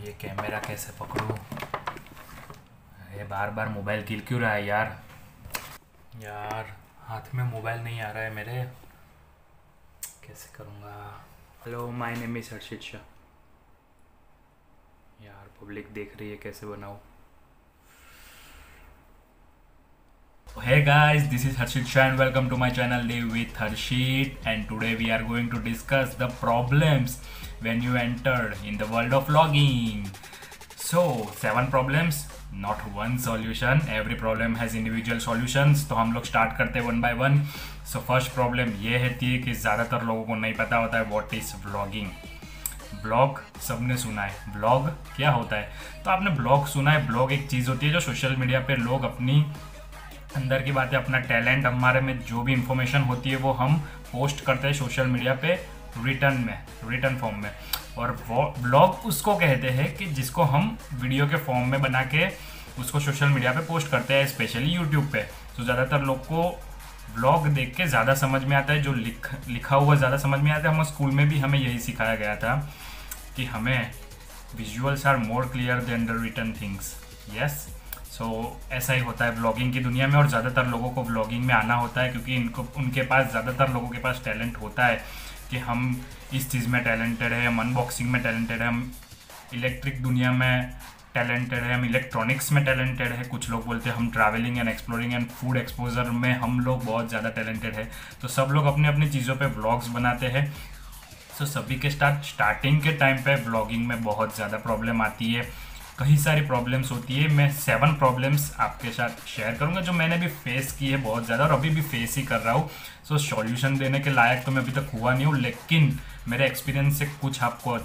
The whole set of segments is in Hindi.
ये कैमरा कैसे पकड़ूं? ये बार बार मोबाइल गिर क्यों रहा है यार? यार हाथ में मोबाइल नहीं आ रहा है मेरे, कैसे करूँगा? Hello, my name is Harshit Shah. यार पब्लिक देख रही है, कैसे बनाऊँ? Hey guys, this is Harshit Shah and welcome to my channel Live with Harshit, and today we are going to discuss the problems when you entered in the world of vlogging. So 7 problems, not one solution. Every problem has individual solutions. तो हम लोग स्टार्ट करते हैं 1 by 1. So first problem ये है कि ज़्यादातर लोगों को नहीं पता होता है what is vlogging. ब्लॉग सबने सुना है, ब्लॉग क्या होता है? तो आपने ब्लॉग सुना है। ब्लॉग एक चीज़ होती है जो सोशल मीडिया पे लोग अपनी अंदर की बातें, अपना टैलेंट, हमारे में जो भी इंफॉर्मेशन होती है वो हम पोस्ट करते हैं सोशल मीडिया पे रिटर्न फॉर्म में। और वो ब्लॉग उसको कहते हैं कि जिसको हम वीडियो के फॉर्म में बना के उसको सोशल मीडिया पे पोस्ट करते हैं, स्पेशली यूट्यूब पे। तो ज़्यादातर लोग को ब्लॉग देख के ज़्यादा समझ में आता है, जो लिखा हुआ ज़्यादा समझ में आता है। हम स्कूल में भी हमें यही सिखाया गया था कि हमें visuals are more clear than the written things. Yes, so ऐसा ही होता है ब्लॉगिंग की दुनिया में। और ज़्यादातर लोगों को ब्लॉगिंग में आना होता है क्योंकि उनके पास, ज़्यादातर लोगों के पास टैलेंट होता है कि हम इस चीज़ में टैलेंटेड है, हम अनबॉक्सिंग में टैलेंटेड है, हम इलेक्ट्रिक दुनिया में टैलेंटेड है, हम इलेक्ट्रॉनिक्स में टैलेंटेड है। कुछ लोग बोलते हैं हम travelling and exploring and food exposure में हम लोग बहुत ज़्यादा टैलेंटेड है। तो सब लोग अपनी अपनी चीज़ों पे ब्लॉग्स बनाते हैं। सो सभी के स्टार्टिंग के टाइम पे ब्लॉगिंग में बहुत ज़्यादा प्रॉब्लम आती है, कई सारी प्रॉब्लम्स होती है। मैं 7 प्रॉब्लम्स आपके साथ शेयर करूंगा जो मैंने भी फेस की है बहुत ज़्यादा, और अभी भी फेस ही कर रहा हूँ। सो सॉल्यूशन देने के लायक तो मैं अभी तक हुआ नहीं हूँ, लेकिन मेरे एक्सपीरियंस से कुछ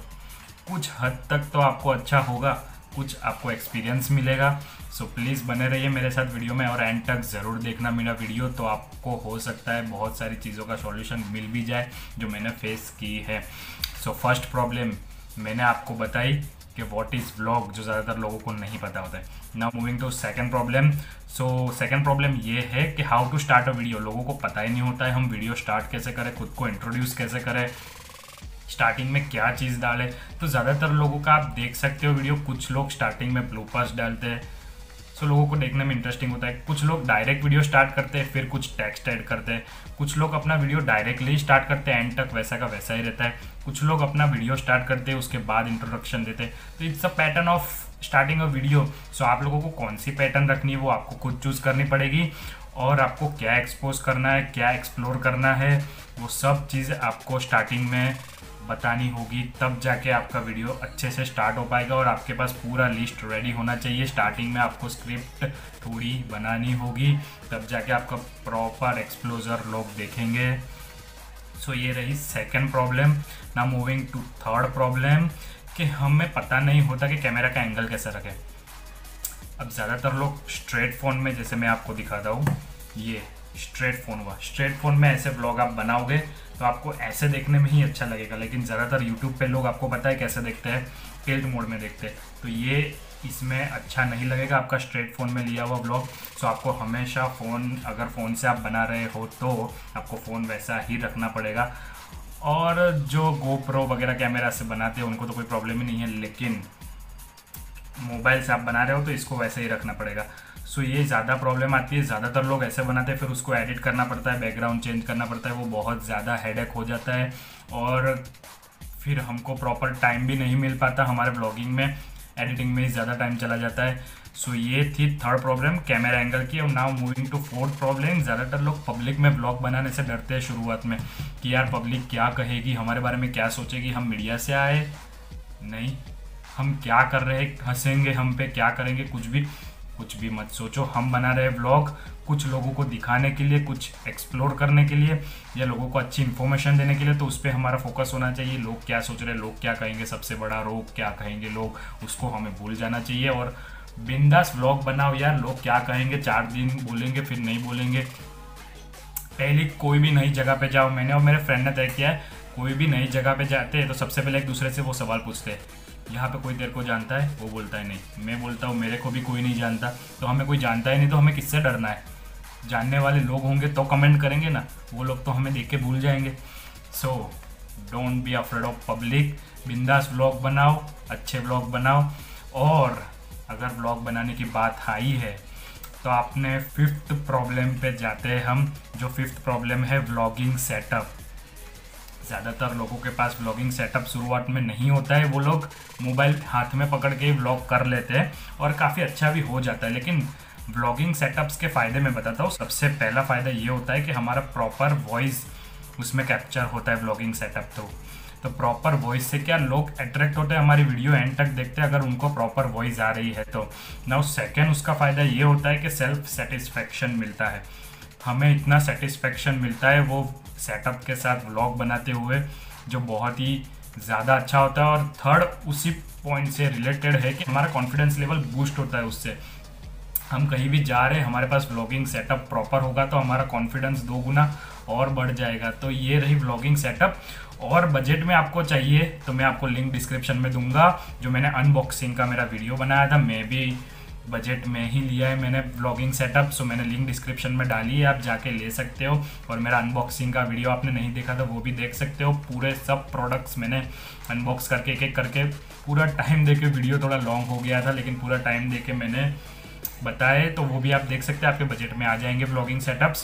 हद तक तो आपको अच्छा होगा, कुछ आपको एक्सपीरियंस मिलेगा। सो प्लीज़ बने रहिए मेरे साथ वीडियो में और एंड तक ज़रूर देखना मेरा वीडियो। तो आपको हो सकता है बहुत सारी चीज़ों का सॉल्यूशन मिल भी जाए जो मैंने फेस की है। सो फर्स्ट प्रॉब्लम मैंने आपको बताई कि व्हाट इज़ व्लॉग, जो ज़्यादातर लोगों को नहीं पता होता है। Now moving to second problem. So second problem ये है कि how to start a video. लोगों को पता ही नहीं होता है हम वीडियो स्टार्ट कैसे करें, खुद को इंट्रोड्यूस कैसे करें, स्टार्टिंग में क्या चीज़ डालें। तो ज़्यादातर लोगों का आप देख सकते हो वीडियो, कुछ लोग स्टार्टिंग में ब्लूपर्स डालते हैं, सो लोगों को देखने में इंटरेस्टिंग होता है। कुछ लोग डायरेक्ट वीडियो स्टार्ट करते हैं, फिर कुछ टेक्स्ट ऐड करते हैं। कुछ लोग अपना वीडियो डायरेक्टली स्टार्ट करते हैं, एंड तक वैसा का वैसा ही रहता है। कुछ लोग अपना वीडियो स्टार्ट करते हैं, उसके बाद इंट्रोडक्शन देते हैं। तो it's a pattern of starting a video. So आप लोगों को कौन सी पैटर्न रखनी है वो आपको खुद चूज़ करनी पड़ेगी, और आपको क्या एक्सपोज करना है, क्या एक्सप्लोर करना है, वो सब चीज़ आपको स्टार्टिंग में बतानी होगी। तब जाके आपका वीडियो अच्छे से स्टार्ट हो पाएगा और आपके पास पूरा लिस्ट रेडी होना चाहिए। स्टार्टिंग में आपको स्क्रिप्ट थोड़ी बनानी होगी, तब जाके आपका प्रॉपर एक्सप्लोजर लोग देखेंगे। सो ये रही second problem. Now moving to third problem कि हमें पता नहीं होता कि कैमरा का एंगल कैसे रखें। अब ज़्यादातर लोग स्ट्रेट फ़ोन में, जैसे मैं आपको दिखाता हूँ, ये स्ट्रेट फ़ोन हुआ, स्ट्रेट फ़ोन में ऐसे ब्लॉग आप बनाओगे तो आपको ऐसे देखने में ही अच्छा लगेगा। लेकिन ज़्यादातर यूट्यूब पे लोग, आपको पता है कैसे देखते हैं, टिल्ट मोड में देखते हैं। तो ये इसमें अच्छा नहीं लगेगा आपका स्ट्रेट फ़ोन में लिया हुआ ब्लॉग। सो आपको हमेशा अगर फ़ोन से आप बना रहे हो तो आपको फ़ोन वैसा ही रखना पड़ेगा। और जो GoPro वगैरह कैमरा से बनाते हैं उनको तो कोई प्रॉब्लम ही नहीं है, लेकिन मोबाइल से आप बना रहे हो तो इसको वैसे ही रखना पड़ेगा। सो ये ज़्यादा प्रॉब्लम आती है। ज़्यादातर लोग ऐसे बनाते हैं, फिर उसको एडिट करना पड़ता है, बैकग्राउंड चेंज करना पड़ता है, वो बहुत ज़्यादा हेडेक हो जाता है और फिर हमको प्रॉपर टाइम भी नहीं मिल पाता। हमारे ब्लॉगिंग में, एडिटिंग में ही ज़्यादा टाइम चला जाता है। सो ये थी थर्ड प्रॉब्लम, कैमरा एंगल की। और now moving to fourth problem. ज़्यादातर लोग पब्लिक में ब्लॉग बनाने से डरते हैं शुरुआत में कि यार पब्लिक क्या कहेगी, हमारे बारे में क्या सोचेगी, हम मीडिया से आए नहीं, हम क्या कर रहे हैं, हंसेंगे हम पे, क्या करेंगे, कुछ भी मत सोचो। हम बना रहे ब्लॉग कुछ लोगों को दिखाने के लिए, कुछ एक्सप्लोर करने के लिए, या लोगों को अच्छी इन्फॉर्मेशन देने के लिए। तो उस पर हमारा फोकस होना चाहिए। लोग क्या सोच रहे हैं, लोग क्या कहेंगे, सबसे बड़ा रोग क्या कहेंगे लोग, उसको हमें भूल जाना चाहिए और बिंदास ब्लॉग बनाओ। यार लोग क्या कहेंगे, 4 दिन बोलेंगे फिर नहीं बोलेंगे। पहले कोई भी नई जगह पे जाओ, मैंने और मेरे फ्रेंड ने तय किया है, कोई भी नई जगह पे जाते हैं तो सबसे पहले एक दूसरे से वो सवाल पूछते हैं, यहाँ पे कोई तेरे को जानता है? वो बोलता है नहीं। मैं बोलता हूँ मेरे को भी कोई नहीं जानता। तो हमें कोई जानता ही नहीं तो हमें किससे डरना है? जानने वाले लोग होंगे तो कमेंट करेंगे ना, वो लोग तो हमें देख के भूल जाएंगे। So don't be afraid of public, बिंदास व्लॉग बनाओ, अच्छे व्लॉग बनाओ। और अगर व्लॉग बनाने की बात आई है तो आपने 5th प्रॉब्लम पे जाते हैं हम, जो 5th प्रॉब्लम है व्लॉगिंग सेटअप। ज़्यादातर लोगों के पास व्लॉगिंग सेटअप शुरुआत में नहीं होता है, वो लोग मोबाइल हाथ में पकड़ के ही व्लॉग कर लेते हैं और काफ़ी अच्छा भी हो जाता है। लेकिन व्लॉगिंग सेटअप्स के फ़ायदे मैं बताता हूँ। सबसे पहला फ़ायदा ये होता है कि हमारा प्रॉपर वॉइस उसमें कैप्चर होता है व्लॉगिंग सेटअप तो प्रॉपर वॉइस से क्या लोग अट्रैक्ट होते हैं, हमारी वीडियो एंड तक देखते हैं अगर उनको प्रॉपर वॉइस आ रही है तो। नाउ सेकेंड उसका फ़ायदा ये होता है कि सेल्फ सेटिस्फेक्शन मिलता है, हमें इतना सेटिस्फेक्शन मिलता है वो सेटअप के साथ व्लॉग बनाते हुए, जो बहुत ही ज़्यादा अच्छा होता है। और थर्ड उसी पॉइंट से रिलेटेड है कि हमारा कॉन्फिडेंस लेवल बूस्ट होता है उससे। हम कहीं भी जा रहे हैं, हमारे पास व्लॉगिंग सेटअप प्रॉपर होगा तो हमारा कॉन्फिडेंस 2 गुना और बढ़ जाएगा। तो ये रही व्लॉगिंग सेटअप। और बजट में आपको चाहिए तो मैं आपको लिंक डिस्क्रिप्शन में दूंगा, जो मैंने अनबॉक्सिंग का मेरा वीडियो बनाया था, मैं भी बजट में ही लिया है मैंने व्लॉगिंग सेटअप। सो मैंने लिंक डिस्क्रिप्शन में डाली है, आप जाके ले सकते हो। और मेरा अनबॉक्सिंग का वीडियो आपने नहीं देखा था वो भी देख सकते हो। पूरे सब प्रोडक्ट्स मैंने अनबॉक्स करके एक एक करके पूरा टाइम दे के, वीडियो थोड़ा लॉन्ग हो गया था लेकिन पूरा टाइम दे के मैंने बताए, तो वो भी आप देख सकते हैं, आपके बजट में आ जाएंगे व्लॉगिंग सेटअप्स।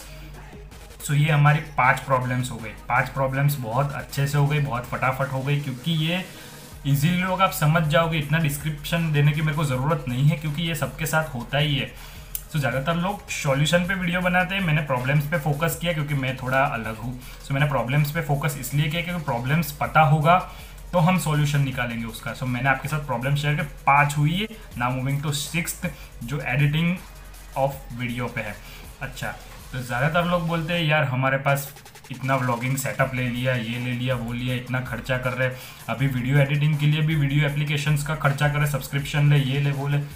सो ये हमारी 5 प्रॉब्लम्स हो गई। 5 प्रॉब्लम्स बहुत अच्छे से हो गई, बहुत फटाफट हो गई, क्योंकि ये इजीली लोग आप समझ जाओगे। इतना डिस्क्रिप्शन देने की मेरे को ज़रूरत नहीं है क्योंकि ये सबके साथ होता ही है। सो ज़्यादातर लोग सॉल्यूशन पे वीडियो बनाते हैं, मैंने प्रॉब्लम्स पे फोकस किया क्योंकि मैं थोड़ा अलग हूँ। सो मैंने प्रॉब्लम्स पे फोकस इसलिए किया क्योंकि प्रॉब्लम्स पता होगा तो हम सॉल्यूशन निकालेंगे उसका। सो मैंने आपके साथ प्रॉब्लम शेयर कर 5 हुई है। नाउ मूविंग टू 6th, जो एडिटिंग ऑफ वीडियो पे है। अच्छा, तो ज़्यादातर लोग बोलते हैं यार हमारे पास इतना व्लॉगिंग सेटअप ले लिया, ये ले लिया, वो लिया, इतना खर्चा कर रहे, अभी वीडियो एडिटिंग के लिए भी वीडियो एप्लीकेशंस का खर्चा कर रहे, सब्सक्रिप्शन ले, ये ले, वो ले।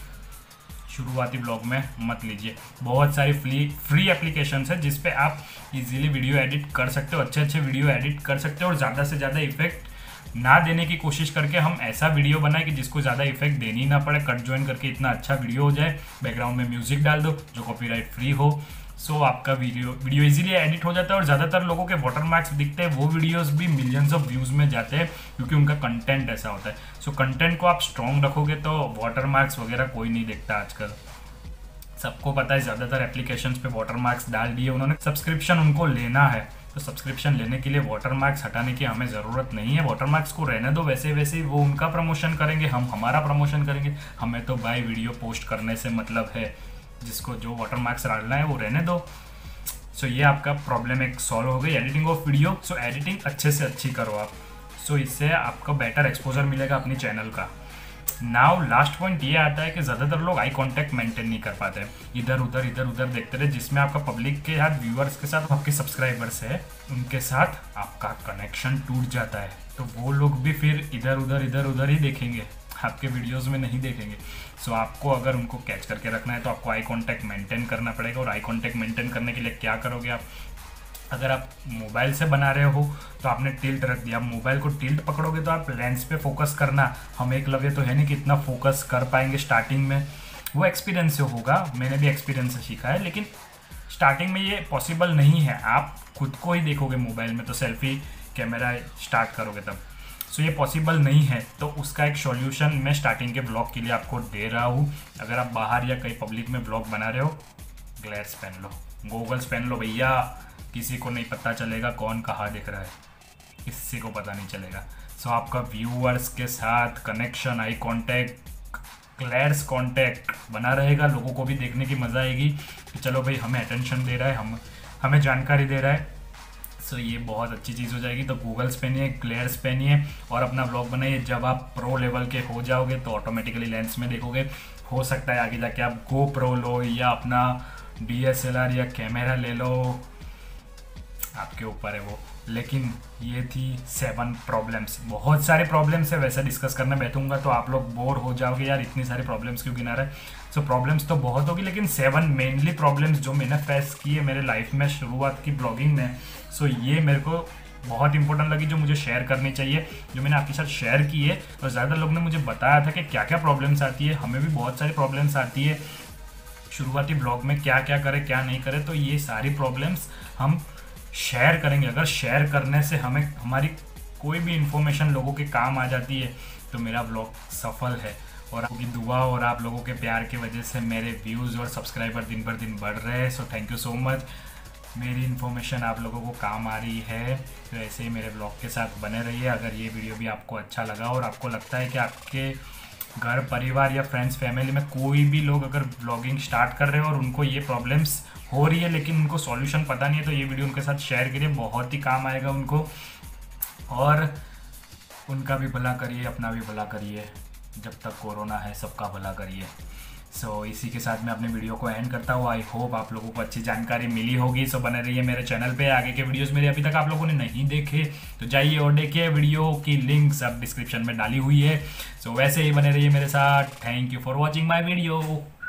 शुरुआती ब्लॉग में मत लीजिए, बहुत सारी फ्री एप्लीकेशंस है जिस पे आप इजीली वीडियो एडिट कर सकते हो, अच्छे अच्छे वीडियो एडिट कर सकते हो। और ज़्यादा से ज़्यादा इफेक्ट ना देने की कोशिश करके हम ऐसा वीडियो बनाए कि जिसको ज़्यादा इफेक्ट देनी ना पड़े, कट जॉइन करके इतना अच्छा वीडियो हो जाए, बैकग्राउंड में म्यूजिक डाल दो जो कॉपीराइट फ्री हो। सो आपका वीडियो इजीली एडिट हो जाता है। और ज़्यादातर लोगों के वाटरमार्क्स दिखते हैं, वो वीडियोस भी मिलियंस ऑफ व्यूज़ में जाते हैं क्योंकि उनका कंटेंट ऐसा होता है। सो कंटेंट को आप स्ट्रॉन्ग रखोगे तो वाटरमार्क्स वगैरह कोई नहीं देखता आजकल। सबको पता है ज़्यादातर एप्लीकेशंस पे वाटरमार्क्स डाल दिए उन्होंने, सब्सक्रिप्शन उनको लेना है तो सब्सक्रिप्शन लेने के लिए वाटरमार्क्स हटाने की हमें ज़रूरत नहीं है। वाटरमार्क्स को रहने दो, वैसे वैसे ही वो उनका प्रमोशन करेंगे, हम हमारा प्रमोशन करेंगे। हमें तो भाई वीडियो पोस्ट करने से मतलब है, जिसको जो वाटरमार्क्स डालना है वो रहने दो। सो ये आपका प्रॉब्लम एक सॉल्व हो गई, editing of video. So editing अच्छे से अच्छी करो आप, सो इससे आपको बेटर एक्सपोजर मिलेगा अपनी चैनल का। नाउ लास्ट पॉइंट ये आता है कि ज़्यादातर लोग आई कांटेक्ट मेंटेन नहीं कर पाते, इधर उधर देखते रहे, जिसमें आपका पब्लिक के साथ, व्यूअर्स के साथ, आपके सब्सक्राइबर्स है उनके साथ आपका कनेक्शन टूट जाता है। तो वो लोग भी फिर इधर उधर ही देखेंगे, आपके वीडियोस में नहीं देखेंगे। सो आपको अगर उनको कैच करके रखना है तो आपको आई कांटेक्ट मेंटेन करना पड़ेगा। और आई कांटेक्ट मेंटेन करने के लिए क्या करोगे आप, अगर आप मोबाइल से बना रहे हो तो आपने टिल्ट रख दिया, आप मोबाइल को टिल्ट पकड़ोगे तो आप लेंस पे फोकस करना। हम एकलव्य तो है नहीं कि इतना फोकस कर पाएंगे स्टार्टिंग में, वो एक्सपीरियंस से होगा, मैंने भी एक्सपीरियंस से सीखा है, लेकिन स्टार्टिंग में ये पॉसिबल नहीं है। आप खुद को ही देखोगे मोबाइल में तो सेल्फी कैमरा स्टार्ट करोगे तब, सो ये पॉसिबल नहीं है। तो उसका एक सॉल्यूशन मैं स्टार्टिंग के ब्लॉग के लिए आपको दे रहा हूँ। अगर आप बाहर या कहीं पब्लिक में ब्लॉग बना रहे हो, ग्लेयर्स पहन लो, गॉगल्स पहन लो भैया, किसी को नहीं पता चलेगा कौन कहाँ दिख रहा है, किसी को पता नहीं चलेगा। सो आपका व्यूअर्स के साथ connection, eye contact, clear contact बना रहेगा, लोगों को भी देखने की मज़ा आएगी कि चलो भाई हमें अटेंशन दे रहा है, हमें जानकारी दे रहा है। सो ये बहुत अच्छी चीज़ हो जाएगी। तो गूगल्स पहनिए, क्लियर्स पहनिए और अपना ब्लॉग बनाइए। जब आप प्रो लेवल के हो जाओगे तो ऑटोमेटिकली लेंस में देखोगे। हो सकता है आगे जाके आप गो प्रो लो या अपना DSLR या कैमरा ले लो, आपके ऊपर है वो। लेकिन ये थी 7 प्रॉब्लम्स, बहुत सारे प्रॉब्लम्स है, वैसे डिस्कस करने बैठूंगा तो आप लोग बोर हो जाओगे, यार इतनी सारी प्रॉब्लम्स क्यों गिना रहे। सो प्रॉब्लम्स तो बहुत होगी, लेकिन 7 मेनली प्रॉब्लम्स जो मैंने फेस की है मेरे लाइफ में शुरुआत की ब्लॉगिंग में, सो ये मेरे को बहुत इंपॉर्टेंट लगी, जो मुझे शेयर करनी चाहिए, जो मैंने आपके साथ शेयर की है। और ज़्यादा लोग ने मुझे बताया था कि क्या क्या प्रॉब्लम्स आती है, हमें भी बहुत सारी प्रॉब्लम्स आती है शुरुआती ब्लॉग में, क्या क्या करें क्या नहीं करें। तो ये सारी प्रॉब्लम्स हम शेयर करेंगे। अगर शेयर करने से हमें हमारी कोई भी इन्फॉर्मेशन लोगों के काम आ जाती है तो मेरा ब्लॉग सफल है। और आपकी दुआ और आप लोगों के प्यार की वजह से मेरे व्यूज़ और सब्सक्राइबर दिन पर दिन बढ़ रहे हैं। So thank you so much. मेरी इन्फॉर्मेशन आप लोगों को काम आ रही है तो ऐसे ही मेरे ब्लॉग के साथ बने रहिए। अगर ये वीडियो भी आपको अच्छा लगा और आपको लगता है कि आपके घर परिवार या फ्रेंड्स फैमिली में कोई भी लोग अगर ब्लॉगिंग स्टार्ट कर रहे हो और उनको ये प्रॉब्लम्स हो रही है लेकिन उनको सॉल्यूशन पता नहीं है, तो ये वीडियो उनके साथ शेयर करिए, बहुत ही काम आएगा उनको। और उनका भी भला करिए, अपना भी भला करिए। जब तक कोरोना है सबका भला करिए। सो इसी के साथ मैं अपने वीडियो को एंड करता हूँ। आई होप आप लोगों को अच्छी जानकारी मिली होगी। सो बने रहिए मेरे चैनल पे। आगे के वीडियोस मेरे अभी तक आप लोगों ने नहीं देखे तो जाइए और देखिए, वीडियो की लिंक सब डिस्क्रिप्शन में डाली हुई है। सो वैसे ही बने रहिए मेरे साथ। Thank you for watching my video.